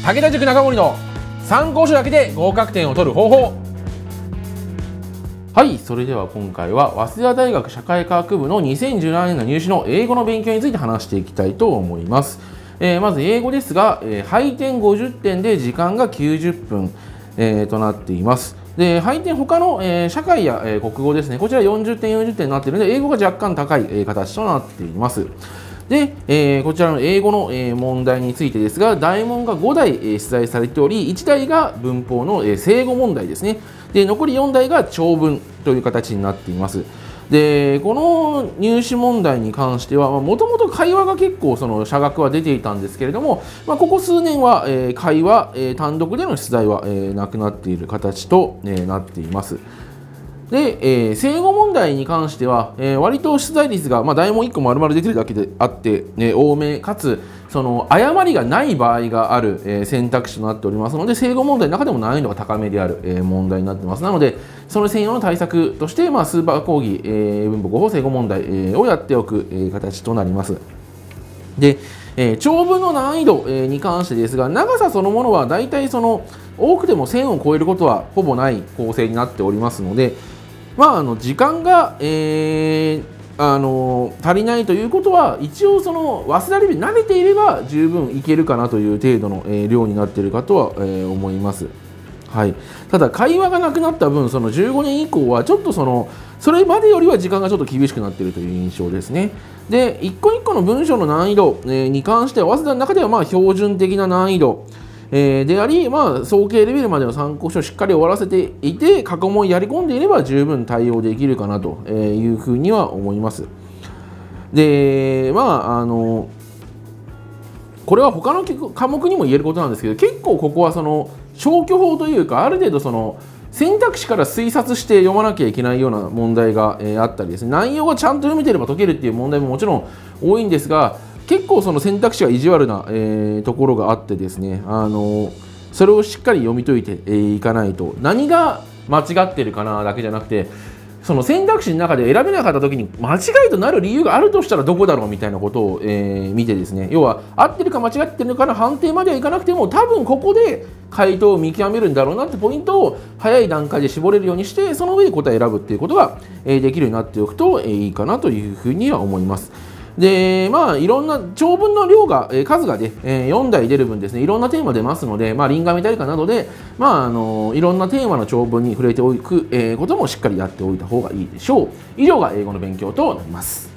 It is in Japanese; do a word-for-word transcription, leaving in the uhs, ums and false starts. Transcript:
武田塾中森の参考書だけで合格点を取る方法。はい、それでは今回は早稲田大学社会科学部のにせんじゅうななねんの入試の英語の勉強について話していきたいと思います。えー、まず英語ですが、えー、配点ごじゅってんで時間がきゅうじゅっぷん、えー、となっています。で、配点他の、えー、社会や、えー、国語ですね、こちらよんじゅってんよんじゅってんになっているので、英語が若干高い、えー、形となっています。で、えー、こちらの英語の、えー、問題についてですが、題問がごだい、えー、出題されており、いちだいが文法の、えー、正誤問題ですね。で、残りよんだいが長文という形になっています。で、この入試問題に関しては、もともと会話が結構その社学は出ていたんですけれども、まあ、ここ数年は、えー、会話、えー、単独での出題は、えー、なくなっている形と、えー、なっています。で、えー、正誤問題に関しては、えー、割と出題率が、まあ、題問いっこ丸々出てるだけであって、ね、多めかつその誤りがない場合がある、えー、選択肢となっておりますので、正誤問題の中でも難易度が高めである、えー、問題になっています。なのでその専用の対策として、まあ、スーパー講義、えー、文法語法正誤問題、えー、をやっておく、えー、形となります。で、えー、長文の難易度、えー、に関してですが、長さそのものはだいたいその多くてもせんを超えることはほぼない構成になっておりますので、まあ、あの時間が、えー、あの足りないということは、一応その早稲田レベル慣れていれば十分いけるかなという程度の、えー、量になっているかとは、えー、思います。はい、ただ会話がなくなった分、そのじゅうごねん以降はちょっとそのそれまでよりは時間がちょっと厳しくなっているという印象ですね。で、一個一個の文章の難易度、えー、に関しては早稲田の中ではまあ標準的な難易度えー、であり、まあ、総計レベルまでの参考書をしっかり終わらせていて、過去問やり込んでいれば十分対応できるかなというふうには思います。で、まあ、あの、これは他の科目にも言えることなんですけど、結構ここはその消去法というか、ある程度その選択肢から推察して読まなきゃいけないような問題があったりですね、内容がちゃんと読めていれば解けるっていう問題ももちろん多いんですが、結構その選択肢が意地悪な、えー、ところがあってですね、あのそれをしっかり読み解いてい、えー、かないと、何が間違ってるかなだけじゃなくて、その選択肢の中で選べなかった時に間違いとなる理由があるとしたらどこだろうみたいなことを、えー、見てですね、要は合ってるか間違ってるのかの判定まではいかなくても、多分ここで回答を見極めるんだろうなってポイントを早い段階で絞れるようにして、その上で答えを選ぶっていうことが、えー、できるようになっておくと、えー、いいかなというふうには思います。で、まあ、いろんな長文の量が、えー、数がね、えー、よんだい出る分ですね、いろんなテーマ出ますので、まあ、リンガメタリカなどで、まあ、あのいろんなテーマの長文に触れておく、えー、こともしっかりやっておいた方がいいでしょう。以上が英語の勉強となります。